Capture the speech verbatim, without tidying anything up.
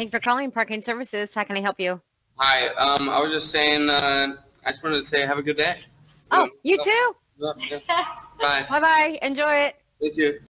Thank you for calling Parking Services. How can I help you? Hi. Um, I was just saying, uh, I just wanted to say have a good day. Oh, you oh, too? oh, yeah. Bye. Bye-bye. Enjoy it. Thank you.